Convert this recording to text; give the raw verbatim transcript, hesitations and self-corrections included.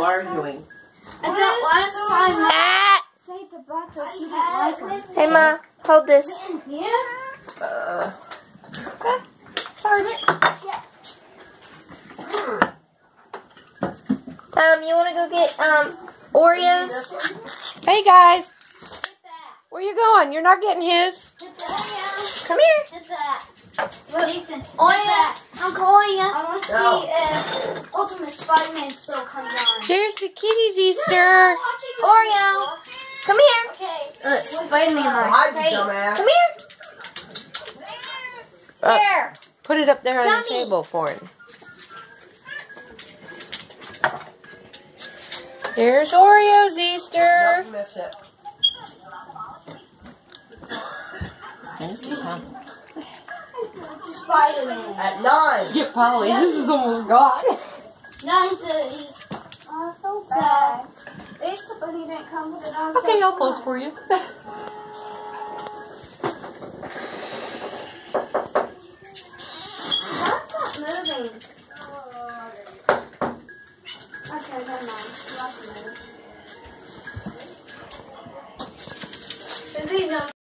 still arguing. I thought last time Ah! say to breakfast you didn't like them. Hey, Ma, hold this. Yeah? Uh, Sorry. Um, you want to go get, um, Oreos? Hey, guys. Where you going? You're not getting his. Come here. Hit that. Nathan, oh yeah, I'm calling you. I want to see No. if Ultimate Spider-Man still comes on. Here's the kitties Easter. Oreo. Come here. Okay. Uh, Spider-Man on Hi, my you dumbass. Come here. Uh, Here. Put it up there on Dummy. the table for him. Here's Oreos Easter. Nope, you missed it. Spider-Man. At nine. Get Polly. This is almost gone. nine thirty. Oh, I feel sad. Easter Bunny didn't come with it. I was Okay, so I'll pose sad. for you. Why's not moving? Okay, never mind. You have to move.